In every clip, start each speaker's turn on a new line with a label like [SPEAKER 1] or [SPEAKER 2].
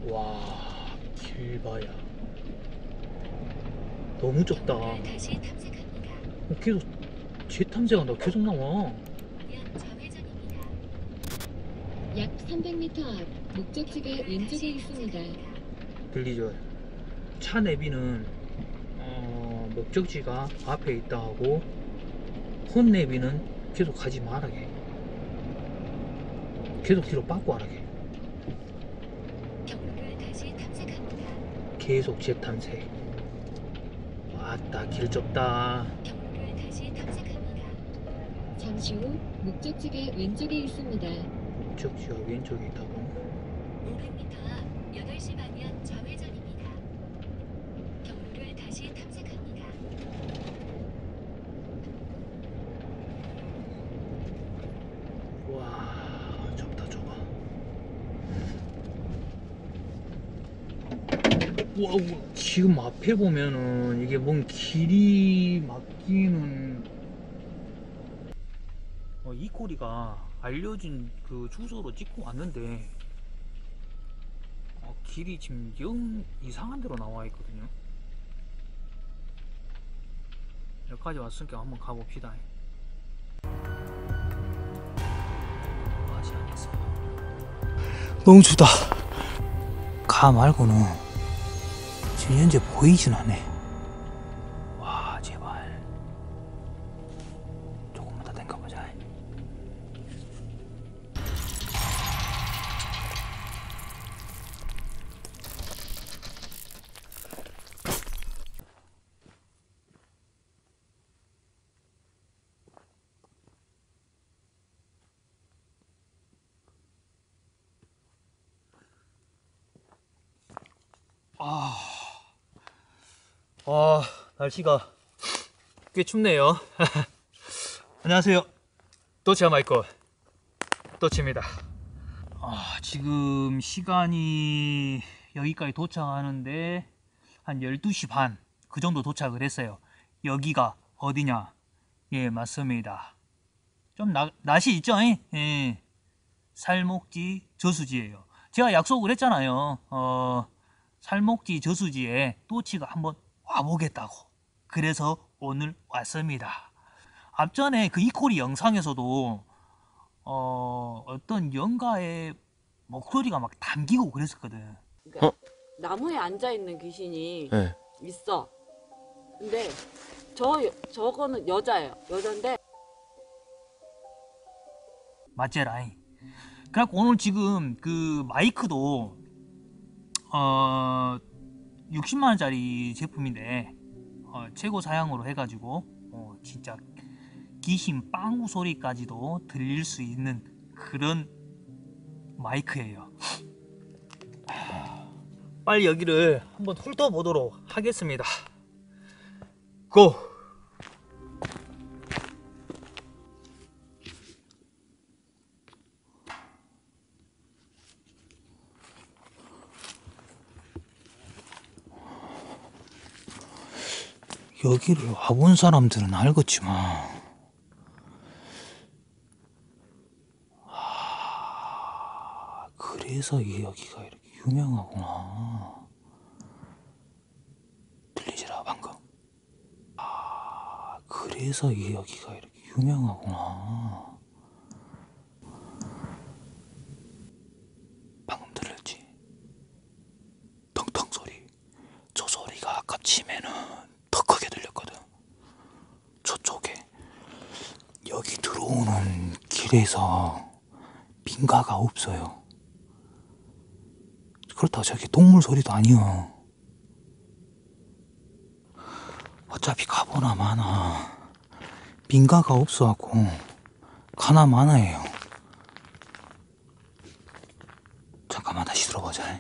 [SPEAKER 1] 와, 길바야. 너무 좁다. 계속 재탐색한다. 계속 나와.
[SPEAKER 2] 약 300m 앞 목적지가 왼쪽에 있습니다.
[SPEAKER 1] 들리죠? 차 내비는 목적지가 앞에 있다 하고 혼 내비는 계속 가지 말라게. 계속 뒤로 빠꾸 하라게. 계속 재탐색. 왔다, 길 좁다.
[SPEAKER 2] 잠시 후 목적지가 왼쪽에 있습니다.
[SPEAKER 1] 목적지가 왼쪽에 있다고?
[SPEAKER 3] 500m 앞 8시 방향 좌회전입니다. 경로를 다시 탐색합니다.
[SPEAKER 1] 와, 좁다, 좁아. 와, 지금 앞에 보면은 이게 뭔 길이 막히는 이 꼬리가 알려진 그 주소로 찍고 왔는데 길이 지금 영 이상한 데로 나와 있거든요. 여기까지 왔으니까 한번 가봅시다. 맛이 안 났어요. 너무 춥다. 가 말고는 지금 현재 보이진 않네. 와, 제발 조금만 더 땡겨보자. 날씨가 꽤 춥네요. 안녕하세요. 도치아 마이코 도치입니다. 지금 시간이 여기까지 도착하는데 한 12시 반 그 정도 도착을 했어요. 여기가 어디냐? 예, 맞습니다. 좀 낯이 있죠? 예. 살목지 저수지예요. 제가 약속을 했잖아요. 살목지 저수지에 도치가 한번 와보겠다고. 그래서 오늘 왔습니다. 앞전에 그 이코리 영상에서도 어떤 영가의 목소리가 막 담기고 그랬었거든.
[SPEAKER 4] 그러니까 나무에 앉아 있는 귀신이
[SPEAKER 5] 네.
[SPEAKER 4] 있어. 근데 저거는 여자예요. 여잔데
[SPEAKER 1] 맞제라이. 그래갖고 오늘 지금 그 마이크도 60만원짜리 제품인데 최고 사양으로 해가지고 진짜 귀신 빵구 소리까지도 들릴 수 있는 그런 마이크예요. 빨리 여기를 한번 훑어보도록 하겠습니다. 고! 여기를 와본 사람들은 알겠지만 그래서 이 여기가 이렇게 유명하구나. 들리지라 방금? 그래서 이 여기가 이렇게 유명하구나. 방금 들렸지? 텅텅 소리. 저 소리가 아까 치면은 더 크게 들렸거든. 저쪽에 여기 들어오는 길에서 민가가 없어요. 그렇다고 저기 동물 소리도 아니요. 어차피 가보나 마나 민가가 없어갖고 가나 마나예요. 잠깐만 다시 들어보자.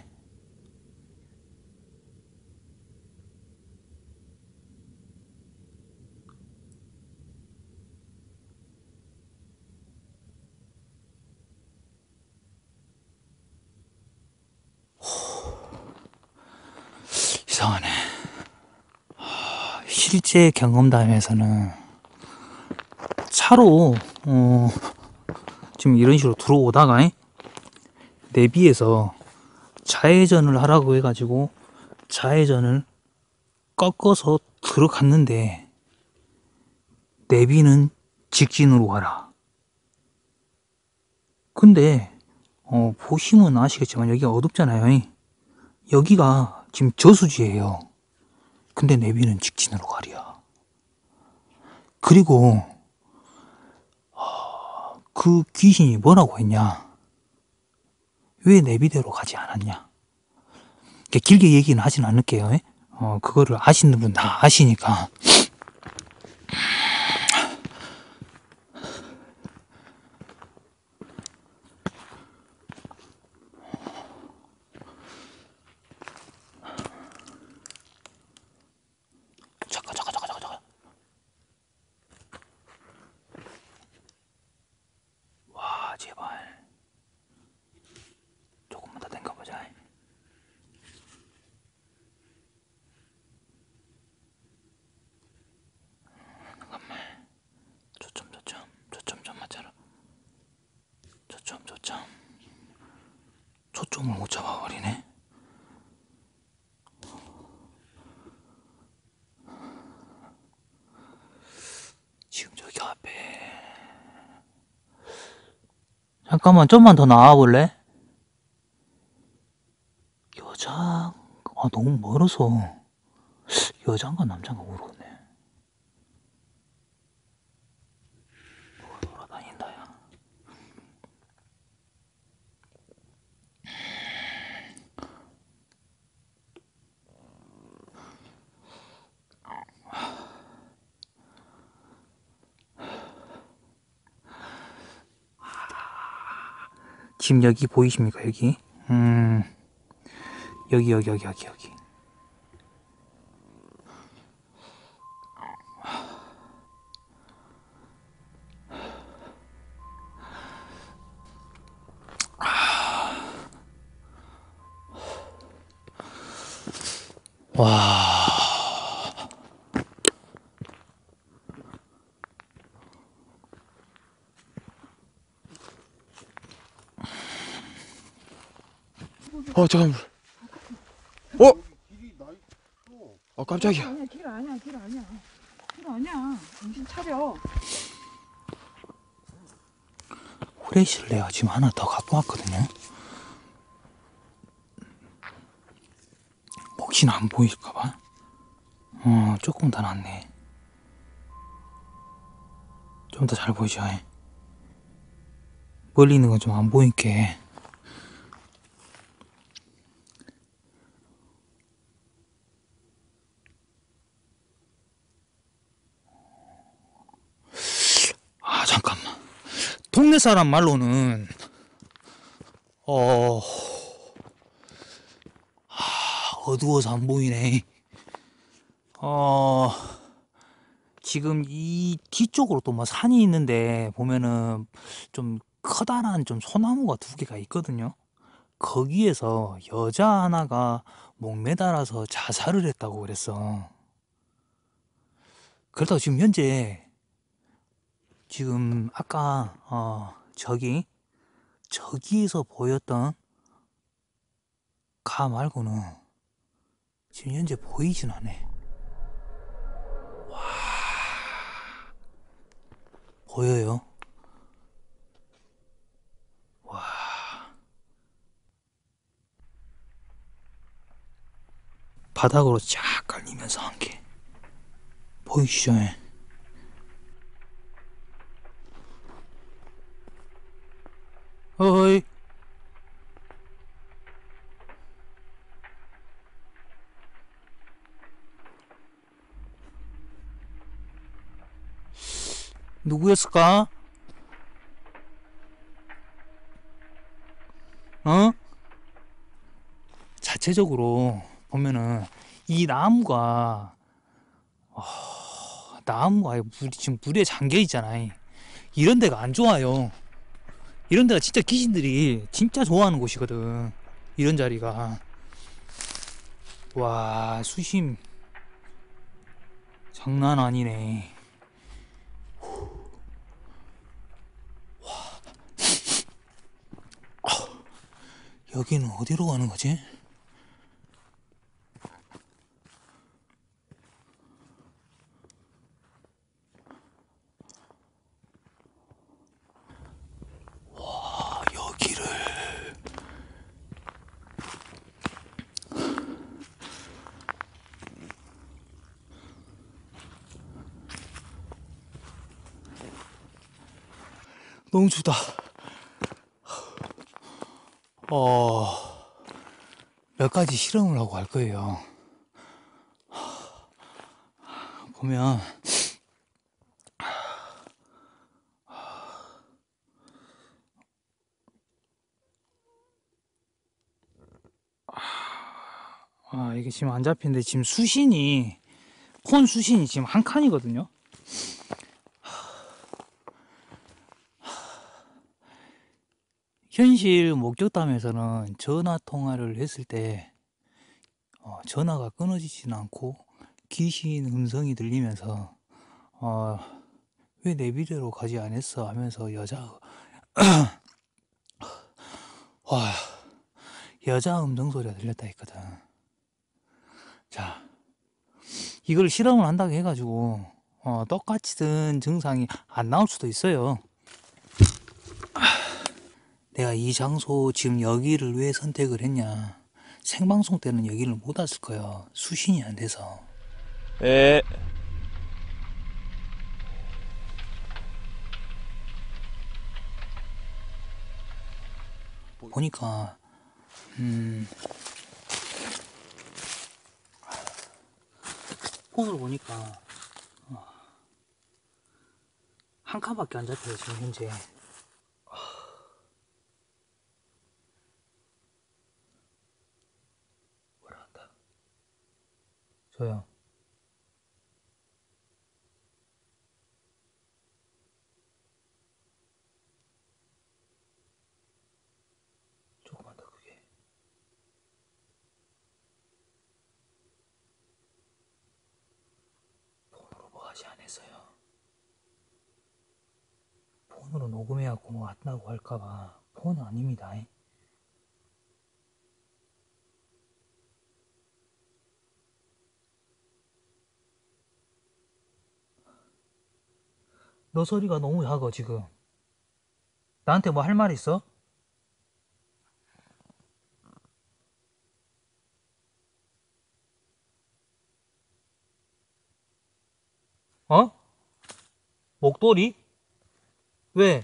[SPEAKER 1] 이상하네. 실제 경험담에서는 차로 지금 이런 식으로 들어오다가 내비에서 좌회전을 하라고 해가지고 좌회전을 꺾어서 들어갔는데 내비는 직진으로 가라. 근데 보시면 아시겠지만 여기가 어둡잖아요. 여기가 지금 저수지예요. 근데 내비는 직진으로 가랴. 그리고 그 귀신이 뭐라고 했냐? 왜 내비대로 가지 않았냐? 길게 얘기는 하진 않을게요. 그거를 아시는 분 다 아시니까. 잠깐. 와, 제발. 조금만 더 땡겨보자. 잠깐만. 초점 맞춰라. 초점을 못 잡아버리네. 지금 저기 앞에. 잠깐만, 좀만 더 나와볼래? 너무 멀어서 여자인가 남자인가 모르겠네. 돌아다닌다, 야. 지금 여기 보이십니까? 여기. 여기. 와.
[SPEAKER 5] 잠깐만. 깜짝이야.
[SPEAKER 4] 길 아니야. 정신 차려.
[SPEAKER 1] 후레쉬를 내가 지금 하나 더 갖고 왔거든요. 혹시나 안 보일까봐. 조금 더 낫네. 좀 더 잘 보이죠? 멀리 있는 건 좀 안 보이게. 잠깐만. 동네 사람 말로는 어두워서 안 보이네. 지금 이 뒤쪽으로 또 뭐 산이 있는데 보면은 좀 커다란 좀 소나무가 2개가 있거든요. 거기에서 여자 하나가 목매달아서 자살을 했다고 그랬어. 그렇다고 지금 현재 지금 아까 저기에서 보였던 가 말고는 지금 현재 보이진 않네. 와, 보여요? 와, 바닥으로 쫙 깔리면서 한 개 보이시죠? 어이. 누구였을까? 자체적으로 보면은 이 나무가 지금 물에 잠겨 있잖아요. 이런 데가 안 좋아요. 이런 데가 진짜 귀신들이 진짜 좋아하는 곳이거든. 이런 자리가. 와, 수심 장난 아니네. 여기는 어디로 가는 거지? 와, 여기를. 너무 춥다. 몇 가지 실험을 하고 갈 거예요. 보면, 이게 지금 안 잡히는데, 지금 수신이, 폰 수신이 지금 한 칸이거든요. 현실 목격담에서는 전화 통화를 했을 때 전화가 끊어지지는 않고 귀신 음성이 들리면서 왜 내 비대로 가지 않았어 하면서 여자 음성 소리가 들렸다 했거든. 자, 이걸 실험을 한다고 해가지고 똑같이 든 증상이 안 나올 수도 있어요. 내가 이 장소 지금 여기를 왜 선택을 했냐, 생방송 때는 여기를 못 왔을 거예요. 수신이 안 돼서.
[SPEAKER 5] 에.
[SPEAKER 1] 보니까 폰으로 보니까 한 칸밖에 안 잡혀요 지금 현재. 뭐라 한다. 저요. 조금만 더 크게. 폰으로 뭐 하지 않았어요. 폰으로 녹음해갖고 뭐 안다고 할까봐. 폰은 아닙니다. 너 소리가 너무 작아 지금. 나한테 뭐 할 말 있어? 어? 목도리? 왜?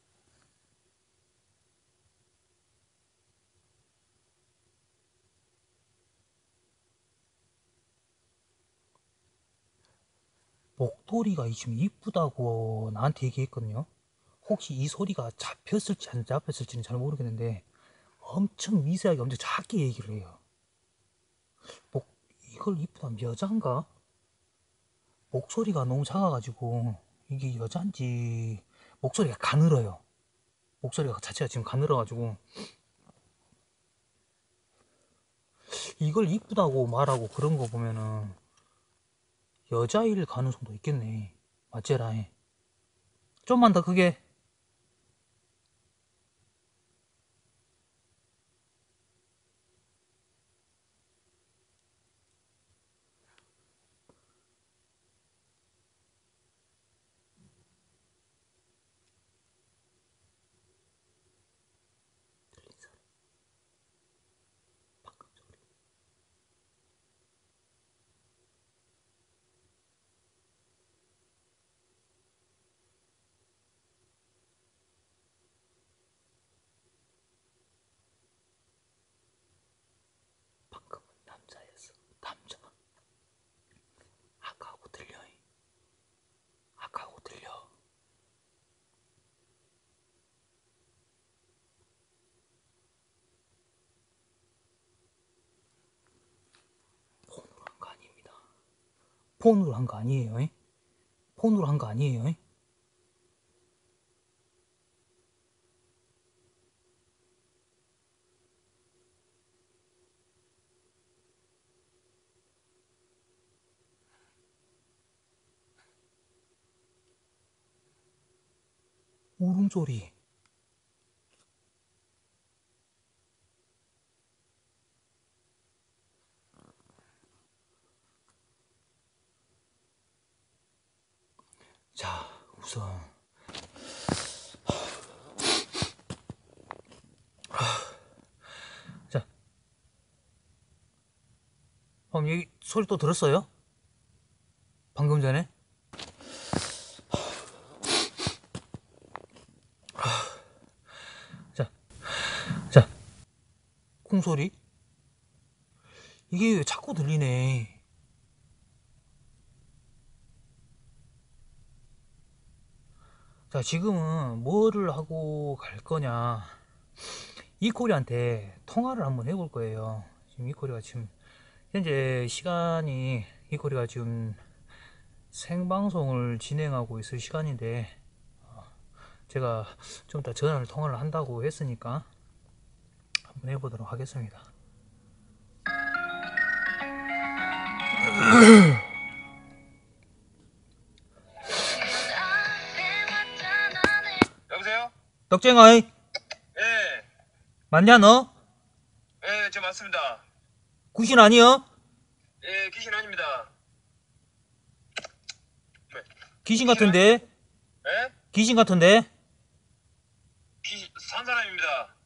[SPEAKER 1] 목도리가 지금 이쁘다고 나한테 얘기했거든요. 혹시 이 소리가 잡혔을지 안 잡혔을지는 잘 모르겠는데 엄청 미세하게 엄청 작게 얘기를 해요. 이걸 이쁘다면 여잔가? 목소리가 너무 작아가지고 이게 여잔지. 목소리가 가늘어요. 목소리가 자체가 지금 가늘어가지고 이걸 이쁘다고 말하고 그런 거 보면은 여자일 가능성도 있겠네. 맞제라해. 좀만 더 크게. 방금은 남자였어. 남자. 아까하고 들려. 아까하고 들려. 폰으로 한 거 아닙니다. 폰으로 한 거 아니에요. 폰으로 한 거 아니에요. 울음소리. 자, 우선 자, 여기 소리 또 들었어요? 방금 전에? 자, 쿵소리? 이게 왜 자꾸 들리네. 자, 지금은 뭐를 하고 갈 거냐. 이코리한테 통화를 한번 해볼 거예요. 지금 이코리가 지금, 현재 시간이, 이코리가 지금 생방송을 진행하고 있을 시간인데, 제가 좀 이따 통화를 한다고 했으니까, 한번 해보도록 하겠습니다.
[SPEAKER 5] 여보세요?
[SPEAKER 1] 떡쟁아이,
[SPEAKER 5] 예,
[SPEAKER 1] 맞냐 너?
[SPEAKER 5] 예, 저 맞습니다.
[SPEAKER 1] 구신 아니여?
[SPEAKER 5] 예, 귀신 아닙니다.
[SPEAKER 1] 귀신 같은데?
[SPEAKER 5] 예?
[SPEAKER 1] 귀신 같은데?
[SPEAKER 5] 귀신, 산 사람입니다.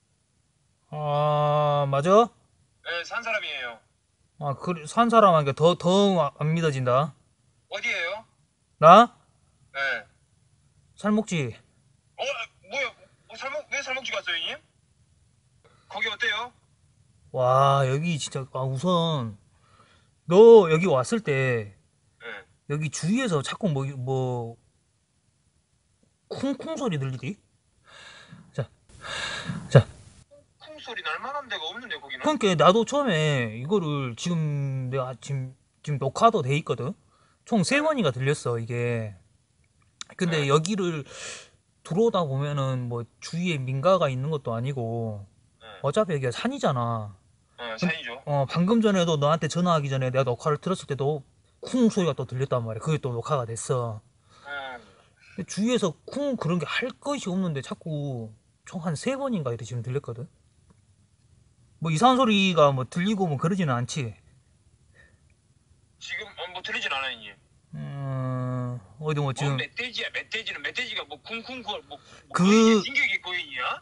[SPEAKER 1] 아, 맞아?
[SPEAKER 5] 예, 산 사람이에요.
[SPEAKER 1] 아, 그래, 산 사람 하니까 더 안 믿어진다.
[SPEAKER 5] 어디에요?
[SPEAKER 1] 나?
[SPEAKER 5] 예.
[SPEAKER 1] 살목지.
[SPEAKER 5] 뭐야? 왜 살목지 갔어요, 형님? 거기 어때요?
[SPEAKER 1] 와, 여기 진짜, 우선, 너 여기 왔을 때,
[SPEAKER 5] 예.
[SPEAKER 1] 여기 주위에서 자꾸 쿵쿵 소리 들리디? 자,
[SPEAKER 5] 쿵 소리 날 만한 데가 없는데, 거기는?
[SPEAKER 1] 그러니까 나도 처음에 이거를 지금 내가 지금 녹화도 돼 있거든? 총 3번이가 들렸어, 이게. 근데 여기를 들어오다 보면은 뭐 주위에 민가가 있는 것도 아니고, 어차피 여기가 산이잖아.
[SPEAKER 5] 산이죠.
[SPEAKER 1] 방금 전에도 너한테 전화하기 전에 내가 녹화를 들었을 때도 쿵 소리가 또 들렸단 말이야. 그게 또 녹화가 됐어. 근데 주위에서 쿵 그런 게 할 것이 없는데 자꾸 총 한 3번인가 이렇게 지금 들렸거든. 뭐 이상한 소리가 뭐 들리고 뭐 그러지는 않지.
[SPEAKER 5] 지금 뭐 들리진 않아요, 형님.
[SPEAKER 1] 어디 뭐 지금
[SPEAKER 5] 멧돼지야, 멧돼지가 뭐 쿵쿵 뭐
[SPEAKER 1] 그-
[SPEAKER 5] 진격의 거인이야?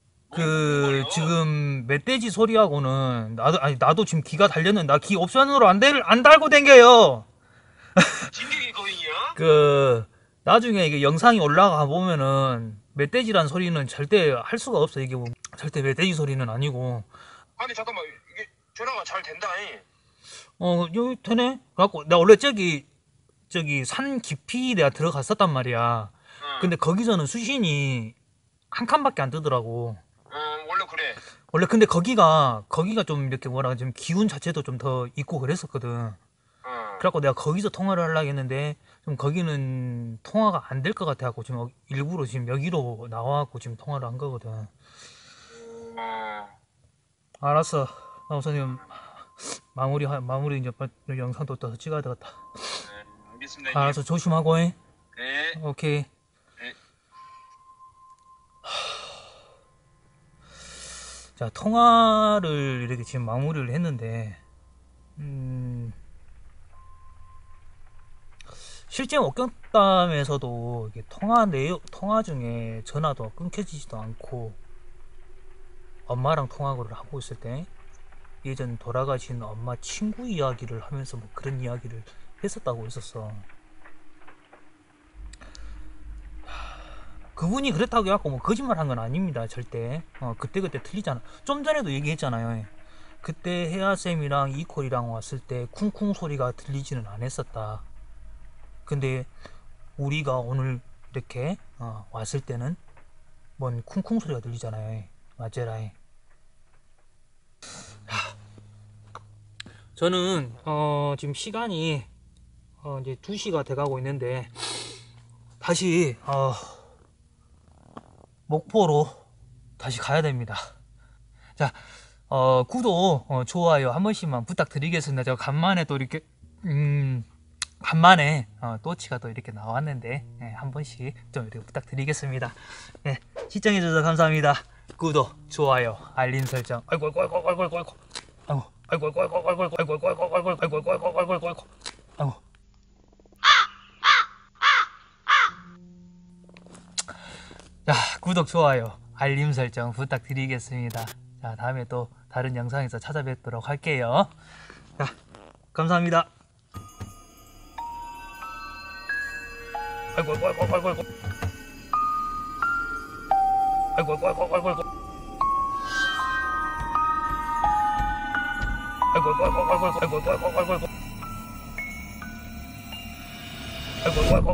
[SPEAKER 1] 지금 멧돼지 소리하고는 나도 지금 기가 달렸는데 나 기 옵션으로 안 달고 댕겨요.
[SPEAKER 5] 진격의 거인이야?
[SPEAKER 1] 나중에 이게 영상이 올라가 보면은 멧돼지란 소리는 절대 할 수가 없어. 이게 뭐 절대 멧돼지 소리는 아니고.
[SPEAKER 5] 아니 잠깐만, 이게 전화가 잘 된다.
[SPEAKER 1] 여기 되네. 그래갖고 나 원래 저기 산 깊이 내가 들어갔었단 말이야. 근데 거기서는 수신이 한 칸밖에 안 뜨더라고.
[SPEAKER 5] 원래 그래.
[SPEAKER 1] 원래 근데 거기가 좀 이렇게 뭐라 좀 기운 자체도 좀 더 있고 그랬었거든. 그래갖고 내가 거기서 통화를 하려고 했는데 좀 거기는 통화가 안 될 것 같아갖고 지금 일부러 지금 여기로 나와갖고 지금 통화를 한 거거든. 알았어. 나 우선 지금 마무리 이제 영상도 또 찍어야 되겠다.
[SPEAKER 5] 알겠습니다. 형님.
[SPEAKER 1] 알았어. 조심하고 해.
[SPEAKER 5] 네.
[SPEAKER 1] 오케이.
[SPEAKER 5] 네.
[SPEAKER 1] 자, 통화를 이렇게 지금 마무리를 했는데, 실제 목격담에서도 이게 통화 중에 전화도 끊겨지지도 않고, 엄마랑 통화를 하고 있을 때, 예전 돌아가신 엄마 친구 이야기를 하면서 뭐 그런 이야기를 했었다고 했었어. 그분이 그랬다고 해갖고 뭐 거짓말 한 건 아닙니다. 절대. 그때 틀리잖아. 좀 전에도 얘기했잖아요. 그때 혜아쌤이랑 이콜이랑 왔을 때 쿵쿵 소리가 들리지는 않았었다. 근데 우리가 오늘 이렇게 왔을 때는 뭔 쿵쿵 소리가 들리잖아요. 맞제라이. 저는 지금 시간이 이제 2시가 돼가고 있는데 다시 목포로 다시 가야 됩니다. 자, 구독, 좋아요 한 번씩만 부탁드리겠습니다. 제가 간만에 또 이렇게 간만에 또치가 또 이렇게 나왔는데 한 번씩 좀 이렇게 부탁드리겠습니다. 네, 시청해주셔서 감사합니다. 구독, 좋아요, 알림 설정. 아이고 아이고 아이고 아이고 아이고 아이고 아이고 아이고 아이고 아이고 아이고 아이고 아이고 아이고 아이고 아이고 아이고 아이고 아이고 자, 구독, 좋아요, 알림 설정 부탁드리겠습니다. 자, 다음에 또 다른 영상에서 찾아뵙도록 할게요. 자, 감사합니다. 아이고, 아이고, 아이고, 아이고, 아이고. 아이고, 아이고, 아이고, 아이고, 아이고. 아이고, 아이고, 아이고, 아이고, 아이고, 아이고, 아이고, 아이고. 아이고, 아이고, 아이고.